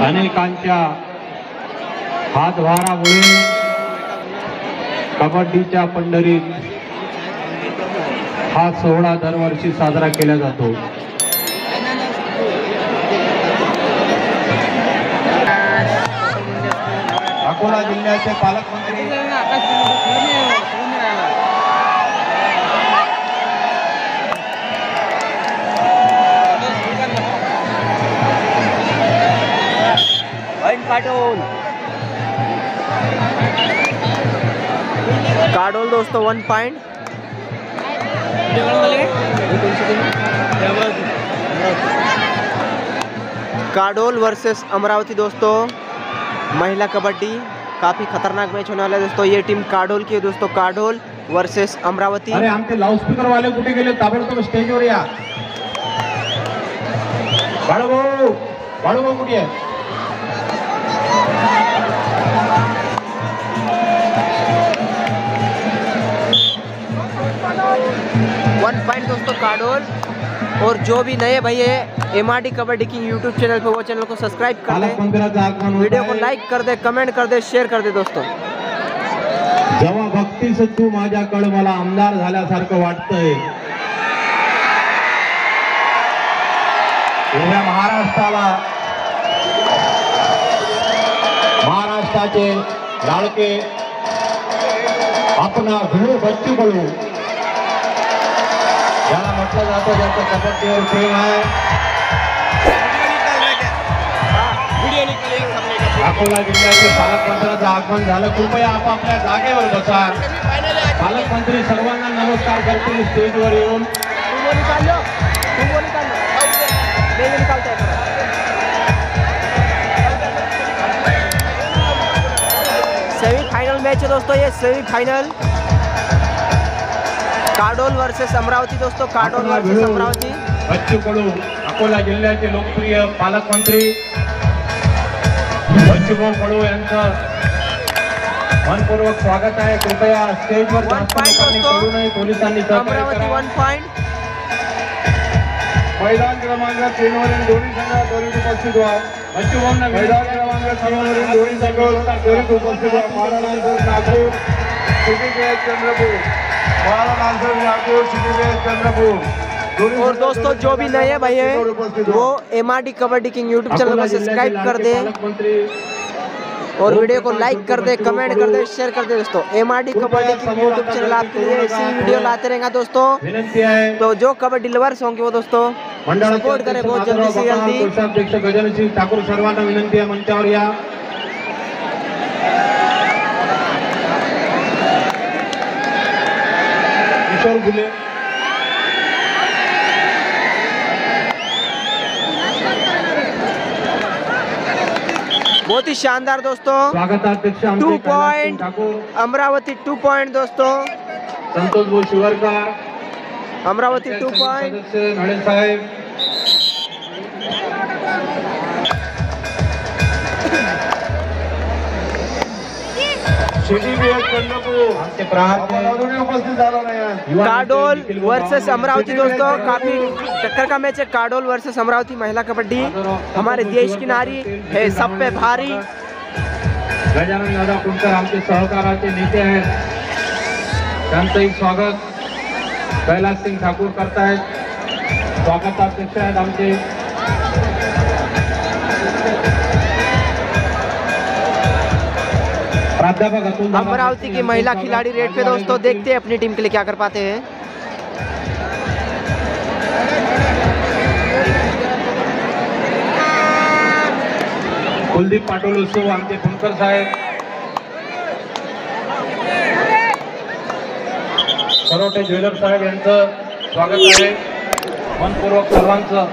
अनेकांच्या हातभारामुळे कबड्डीच्या पंढरीत हा सोहळा दरवर्षी साजरा केला जातो। अकोला जिल्ह्याचे पालकमंत्री काडोल दोस्तों 1 पॉइंट। काडोल वर्सेस अमरावती दोस्तों महिला कबड्डी काफी खतरनाक मैच होने वाला है दोस्तों। ये टीम काडोल की है दोस्तों, काडोल वर्सेस अमरावती। अरे आमचे लाउडस्पीकर वाले कुठे गेले? ताबडतोब स्टेजवर या। बाळूभाऊ कुठे आहे? वन पॉइंट दोस्तों काडोल। और जो भी नए भाई है MRD kabaddi king YouTube channel पे, वो चैनल को सब्सक्राइब कर दे, वीडियो को लाइक कर दे, कमेंट कर दे, शेअर कर दे दोस्तों। जेव्हा भक्तीस तू माझ्याकडे मला आमदार झाल्यासारखं वाटतंय, उद्या महाराष्ट्राचे लाडके अपना गुरु बच्चू कडू ज्याला म्हटलं जातं, ज्याचं कबड्डीवर प्रेम आहे, अकोला जिल्ह्याचे पालकमंत्र्यांचं आगमन झालं। कृपया आपापल्या जागेवर बसा। पालकमंत्री सर्वांना नमस्कार करतील स्टेजवर येऊन। सेमीफाइनल मैच है दोस्तों, ये सेमीफाइनल काडोल वर्सेस अमरावती दोस्तों, काडोल वर्सेस अमरावती। बच्चू कडू अकोला जिल्ह्याचे लोकप्रिय पालकमंत्री बच्चूभाऊ कडू यांचं मनपूर्वक स्वागत आहे। कृपया स्टेजवर करू नये, पोलिसांनी अमरावती 1 पॉइंट। मैदान क्रमांक 3 वरील दोन्ही संघ त्वरित उपस्थित व्हा। बच्चूभाऊंना मैदान क्रमांक 3 वरील दोन्ही संघ त्वरित उपस्थित व्हा। Maharashtra Nagpur city Chandrapur, Maharashtra Nagpur city Chandrapur. और दोस्तों जो भी नए भाई हैं वो MRD kabaddi king YouTube channel को सब्सक्राइब कर दे और वीडियो को लाइक कर दे, कमेंट कर दे, शेयर कर दे दोस्तों। MRD kabaddi king YouTube channel आपके लिए ऐसी वीडियो लाते रहेगा दोस्तों। तो जो कबड्डी लवर्स होंगे वो दोस्तों सपोर्ट करें बहुत जल्दी से जल्दी। कोषाध्यक्ष गजानन ठाकूर सर्वांना विनंती आहे, मंचावर या। किशोर गुले बहुत ही शानदार दोस्तों। स्वागताध्यक्ष 2 पॉइंट अमरावती, 2 पॉइंट दोस्तों। संतोष भाऊ शिवरकर, अमरावती 2 पॉइंट। सदस्य नळे साहेब, काडोल वर्सेस अमरावती दोस्तों, काफी टक्कर का मैच है। काडोल वर्सेस अमरावती महिला कबड्डी। हमारे देश की नारी है सब पे भारी। गजानन दादा कुंकर आमचे सहकाराचे नेते आहेत, त्यांचंही स्वागत कैलास सिंग ठाकूर करतायत। स्वागताध्यक्ष आहेत आमचे प्राध्यापक अतुल। अमरावती की महिला खिलाड़ी रेड पे दोस्तों, देखते हैं अपनी टीम के लिए क्या कर पाते हैं। कुलदीप पाटोल उत्सव आमचे फुंकर साहेब, सरोटे ज्वेलर साहेब यांचं स्वागत आहे मनपूर्वक सर्वांचं।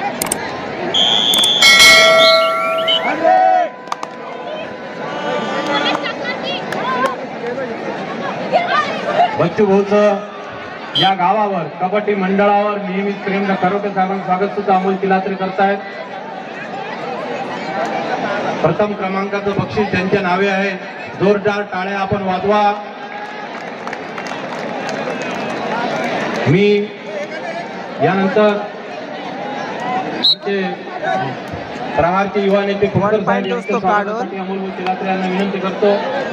बच्चू भाऊचं या गावावर कबड्डी मंडळावर नियमित प्रेम करोटे साहेबांचं स्वागत सुद्धा अमोल किलात्रे करतायत। प्रथम क्रमांकाचं बक्षीस त्यांच्या नावे आहे। जोरदार टाळ्या आपण वाजवा। मी यानंतर आमचे प्रहारचे युवा नेते कुंकर साहेब point यांच्या दोस्तों काढून. स्वागतासाठी अमोल चिलात्रे यांना विनंती करतो.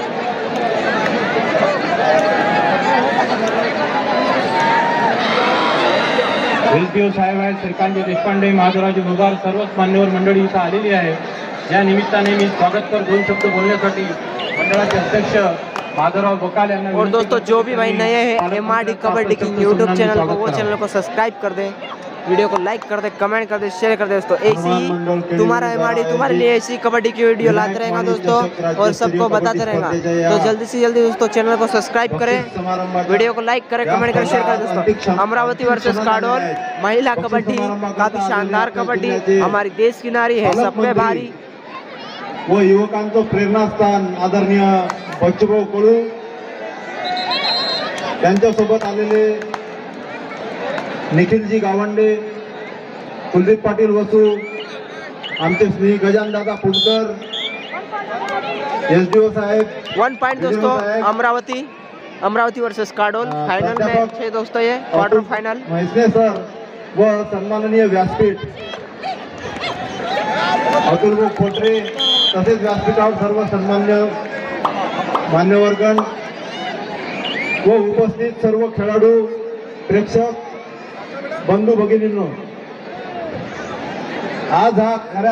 एसडीओ साहेब आहेत, श्रीकांत देशपांडे, माधवराज मुगार, सर्वच मान्यवर मंडळी इथं आलेली आहे. या निमित्ताने मी स्वागतकर 2 शब्द बोलण्यासाठी मंडळाचे अध्यक्ष माधवराव बकाल यांना और विनंती दोस्तों करतो. जो भी भाई नए हैं MRD kabaddi king YouTube channel को, वो चैनल को सब्सक्राइब कर दे, वीडियो को लाइक कर दे, कमेंट कर दे, शेयर कर दे दोस्तों. ऐसी तुम्हारा MRD तुम्हारे लिए ऐसी कबड्डी की वीडियो लाते रहेगा दोस्तों और सबको बताते रहेगा. तो जल्दी से जल्दी दोस्तों चैनल को सब्सक्राइब करें, वीडियो को लाइक करें, कमेंट करें, शेयर करें दोस्तों. अमरावती वर्सेस काडोल महिला कबड्डी, काफी शानदार कबड्डी, हमारी देश की नारी है सब पे भारी. व युवकांचं प्रेरणास्थान आदरणीय बच्चूभाऊ कडू त्यांच्यासोबत आलेले निखिलजी गावंडे, कुलदीप पाटील वसू, आमचे श्री गजानदादा पुटकर, एसडीओ साहेब. 1 पॉइंट दोस्तों Amravati versus Kadol final match है दोस्तों, ये क्वार्टर फाइनल. म्हैसने सर व सन्माननीय व्यासपीठ अतुलभाऊ खोटरे, तसेच व्यासपीठावर सर्व सन्मान्य मान्यवरगण व उपस्थित सर्व खेळाडू, प्रेक्षक बंधू भगिनींनो, आज हा खऱ्या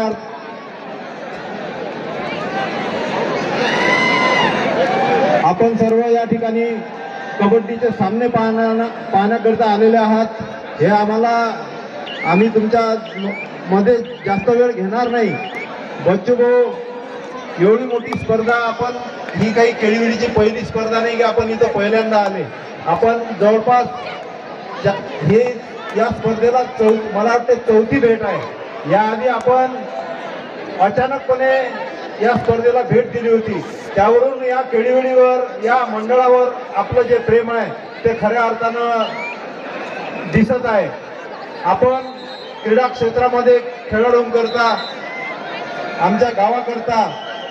आपण सर्व या ठिकाणी कबड्डीचे सामने पाहण्याकरिता आलेले आहात. हे आम्ही तुमच्या मध्ये जास्त वेळ घेणार नाही. बच्चूभाऊ, एवढी मोठी स्पर्धा, आपण ही काही केळीवेळीची पहिली स्पर्धा नाही की आपण इथं पहिल्यांदा आले. आपण जवळपास हे या स्पर्धेला मला वाटते 4थी भेट आहे. याआधी आपण अचानकपणे या स्पर्धेला भेट दिली होती. त्यावरून या केळीवेळीवर, या मंडळावर आपलं जे प्रेम आहे ते खऱ्या अर्थानं दिसत आहे. आपण क्रीडा क्षेत्रामध्ये खेळाडूंकरता, आमच्या गावाकरता,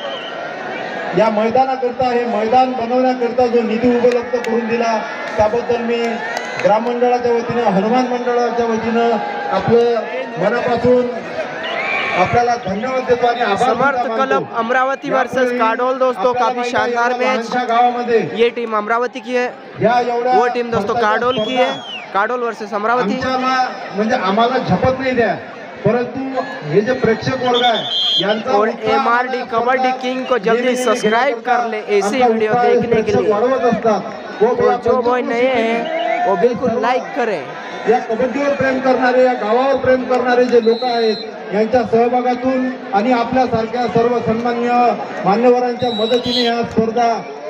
या मैदानाकरता, हे मैदान बनवण्याकरता जो निधी उपलब्ध करून दिला त्याबद्दल मी ग्राम मंडळाच्या वतीनं, हनुमान मंडळाच्या वतीनं आपलं मनापासून आपल्याला धन्यवाद देतो आणि आभार समर्थ क्लब अमरावती वर्सेस काडोल दोस्तों, काफी शानदार मैच. गावामध्ये ये टीम अमरावती की है, वो टीम दोस्तों काडोल की है. काडोल वर्सेस अमरावती. म्हणजे आम्हाला झपत नाही द्या, परंतु हे जे प्रेक्षक वर्ग आहे यांचा और MRD कबड्डी किंग को जल्दी सब्सक्राइब कर ले ऐसी वीडियो देखने के लिए. वाढवत असतात. और जो बॉय नए हैं वो बिल्कुल लाइक करें. या कबड्डीवर प्रेम करणारे, या गावावर प्रेम करणारे जे लोक आहेत यांच्या सहभागातून आणि आपल्यासारख्या सर्व सन्माननीय मान्यवरांच्या मदतीने या स्पर्धा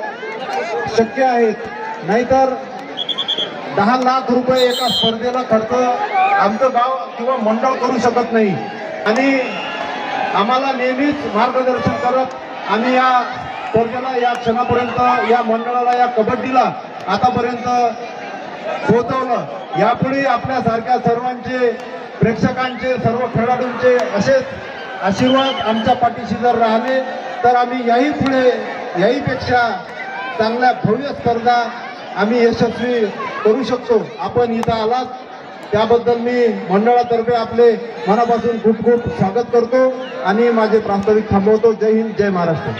शक्य आहेत. नाहीतर 10 लाख रुपये एका स्पर्धेला खर्च आमचं गाव किंवा मंडळ करू शकत नाही. आणि आम्हाला नेहमीच मार्गदर्शन करत आम्ही या स्पर्धेला, या क्षणापर्यंत, या मंडळाला, या कबड्डीला आतापर्यंत पोहोचवलं. यापुढे आपल्यासारख्या सर्वांचे, प्रेक्षकांचे, सर्व खेळाडूंचे असेच आशीर्वाद आमच्या पाठीशी जर राहिले तर आम्ही याहीपेक्षा चांगल्या भव्य स्पर्धा आम्ही यशस्वी करू शकतो. आपण इथं आलात त्याबद्दल मी मंडळातर्फे आपले मनापासून खूप खूप स्वागत करतो आणि माझे प्रास्ताविक थांबवतो. जय हिंद, जय महाराष्ट्र.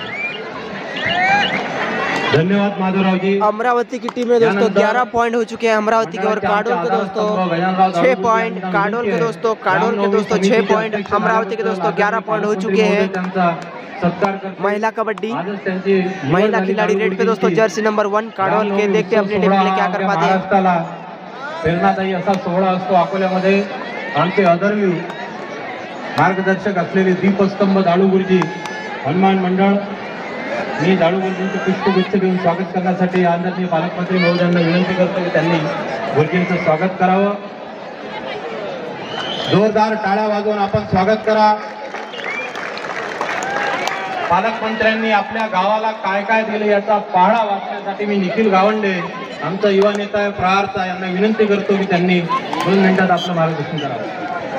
धन्यवाद माधवराव जी. अमरावती की टीम में दोस्तों 11 पॉइंट हो चुके हैं अमरावती के, और काडोल के दोस्तों 6 पॉइंट. काडोल के दोस्तों 6 पॉइंट, अमरावती के दोस्तों 11 पॉइंट हो चुके हैं. महिला कबड्डी, महिला खिलाड़ी रेड पे दोस्तों जर्सी नंबर 1 काडोल के. देखते हैं अपनी टीम के लिए क्या कर पाते हैं. प्रेरणादायी असा सोहळा असतो अकोल्यामध्ये. आमचे आदरणीय मार्गदर्शक असलेले दीपस्तंभ दाळू गुरुजी, हनुमान मंडळ. मी दाळू गुरुजींचे पुष्पगुच्छ देऊन स्वागत करण्यासाठी आदरणीय पालकमंत्री महोदयांना विनंती करतो की त्यांनी गुरुजींचं स्वागत करावं. जोरदार टाळ्या वाजवून आपण स्वागत करा. पालकमंत्र्यांनी आपल्या गावाला काय काय दिले याचा पाढा वाचण्यासाठी मी निखिल गावंडे, आमचा युवा नेता आहे प्रहारचा, यांना विनंती करतो की त्यांनी 2 मिनिटात आपलं मार्गदर्शन करावं.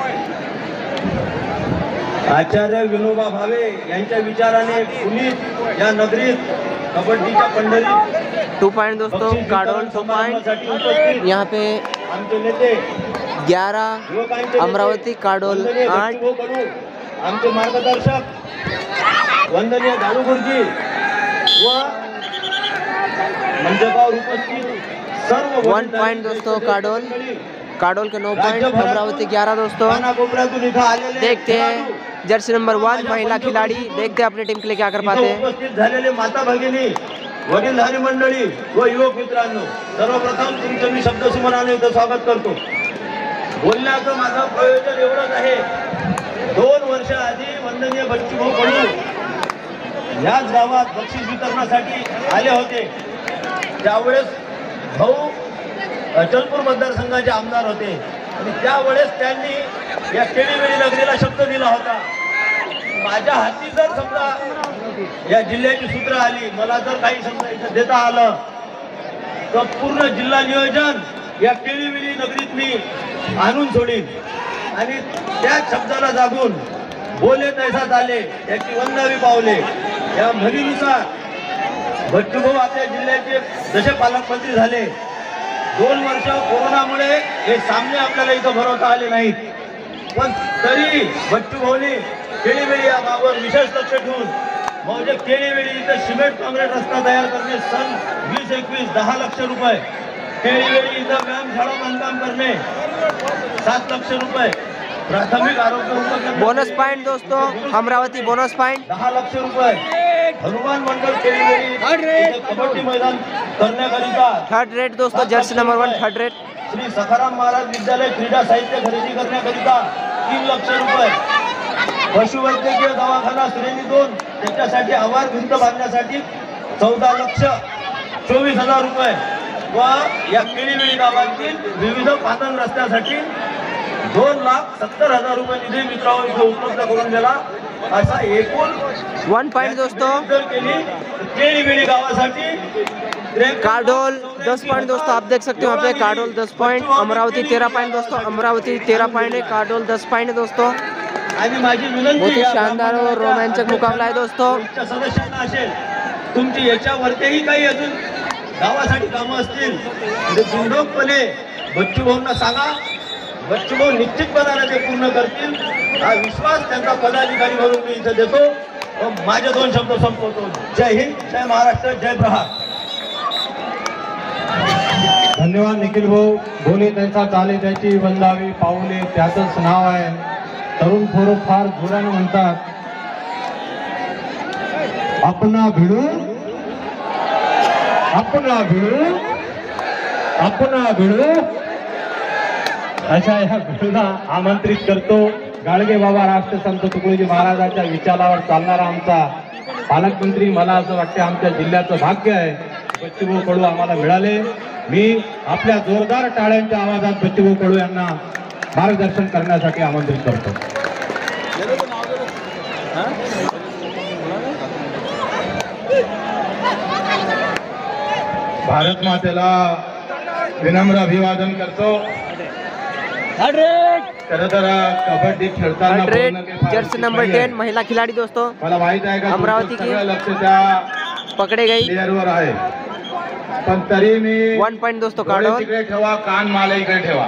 आचार्य विनोबा भावे यांच्या विचाराने पुनीत या नगरीत कबड्डीच्या पंढरीत 2 पॉइंट दोस्तों काडोल 2 पॉइंट. यहाँ पे आमचे नेते 11 युवकांचे नेते अमरावती काडोल वंदनीय 8 बच्चूभाऊ कडू, आमचे मार्गदर्शक वंदनीय दाडू गुरुजी व मंचकावर उपस्थित सर्व 1 पॉइंट दोस्तों काडोल के 9 पॉइंट, अमरावती 11 दोस्तों। कानाकोपऱ्यातून इथं आलेले देखते हैं जर्सी नंबर 1 महिला खिलाड़ी, देखते हैं अपनी टीम के लिए क्या कर पाते हैं। उपस्थित झालेले माता भगिनी, वडीलधारी मंडळी व युवक मित्रांनो, सर्वप्रथम तुमचं मी शब्दसुमनाने इथं स्वागत करतो। बोलण्याचं माझं प्रयोजन एवढंच आहे, 2 वर्ष आधी वंदनीय बच्चूभाऊ कडू याच गावात बक्षीस वितरणासाठी आले होते। त्यावेळेस भाऊ अचलपूर मतदारसंघाचे आमदार होते आणि त्यावेळेस त्यांनी या केळीवेळी नगरीला शब्द दिला होता, माझ्या हाती जर समजा या जिल्ह्याची सूत्र आली, मला जर काही समजा इथं देता आलं तर पूर्ण जिल्हा नियोजन या केळीवेळी नगरीत मी आणून सोडीन। आणि त्या शब्दाला जागून बोले तैसा झाले, याची वंदावी पावले, या म्हणीनुसार बच्चूभाऊ आपल्या जिल्ह्याचे जसे पालकमंत्री झाले, 2 वर्ष कोरोनामुळे हे सामने आपल्याला इथं भरवता आले नाहीत, पण तरी बच्चूभाऊने केळीवेळी या गावावर विशेष लक्ष ठेवून म्हणजे केळीवेळी इथं सिमेंट काँक्रीट रस्ता तयार करणे सन 2021 10 लाख रुपये, केळीवेळी इथं व्यायामशाळा बांधकाम करणे 7 लाख रुपये, प्राथमिक आरोग्य उपकेंद्र बोनस पॉइंट दोस्तों, अमरावती बोनस पॉइंट 10 लाख रुपये, हनुमान मंडळ केळीवेळी कबड्डी मैदान करण्याकरिता 3rd रेट दोस्तों, jersey number 1 3rd rate. Shri Sakharam Maharaj विद्यालय क्रीडा साहित्य खरेदी करण्याकरिता 3 लाख रुपये, पशुवैद्यकीय दवाखाना श्रेणी 2 त्याच्यासाठी आवार भिंत बांधण्यासाठी 14,24,000 रुपये व या केळीवेळी गावातील विविध पातन रस्त्यासाठी 2,70,000 रुपये निधी मित्रांनो इथे उपलब्ध करून दिला। असा एकूण 1 पॉइंट दोस्तों, केली केळीवेळी गावासाठी काडोल 10 पॉइंट दोस्तों, आप देख सकते हो यहाँ पे काडोल 10 पॉइंट, अमरावती 13 पॉइंट दोस्तों, अमरावती 13 पॉइंट है, काडोल 10 पॉइंट है दोस्तों। आणि माझी विनंती बहुत ही शानदार और रोमांचक मुकाबला है दोस्तों। तुमच्या सदस्यांना असेल, तुमची याच्यावरतीही काही अजून गावासाठी कामं असतील तर बिनडोकपणे बच्चूभाऊंना सांगा, बच्चूभाऊ निश्चितपणाने ते पूर्ण करतील, हा विश्वास त्यांचा पदाधिकारी म्हणून मी इथे देतो व माझे 2 शब्द संपवतो। जय हिंद, जय महाराष्ट्र, जय प्रहार। धन्यवाद निखिल भाऊ। बोले त्यांचा चाले त्याची वंदावी पाऊले त्याचंच नाव आहे। तरुण पोरं फार जोराने म्हणतात, अपना भिडू अपना भिडू अपना भिडू, अशा या भिडूला आमंत्रित करतो। गाडगे बाबा राष्ट्रसंत तुकडोजी महाराजांच्या विचारावर चालणारा आमचा पालकमंत्री, मला असं वाटतं आमच्या जिल्ह्याचं भाग्य आहे बच्चूभाऊ कडू आम्हाला मिळाले। मी आपल्या जोरदार टाळ्यांच्या आवाजात बच्चूभाऊ कडू यांना मार्गदर्शन करण्यासाठी आमंत्रित करतो। भारत मातेला विनम्र अभिवादन करतो। खरं तर कबड्डी खेळताना जर्सी नंबर 10 महिला खिलाड़ी दोस्तों, मला माहित आहे का अमरावती की लक्ष त्या पकड़े गई प्लेयरवर आहे, पण तरी मी 1 पॉइंट दोस्तों काडोल, इकडे ठेवा, कान माला इकडे ठेवा।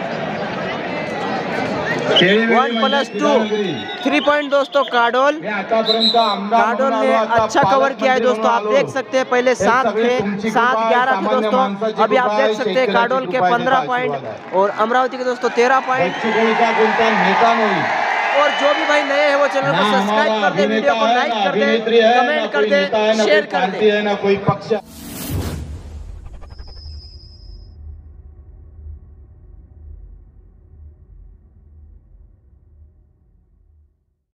1+2 3 पॉइंट दोस्तों काडोल। काडोल ने अच्छा कवर किया है दोस्तों, आप देख सकते हैं पहले 7 थे, 7-11 थे दोस्तों, अभी आप देख सकते हैं काडोल के 15 पॉइंट और अमरावती के दोस्तों 13 पॉइंट। और जो भी भाई नए हैं वो चैनल को सब्सक्राइब कर दे, वीडियो को लाइक कर दे, कमेंट कर दे, शेयर कर दे।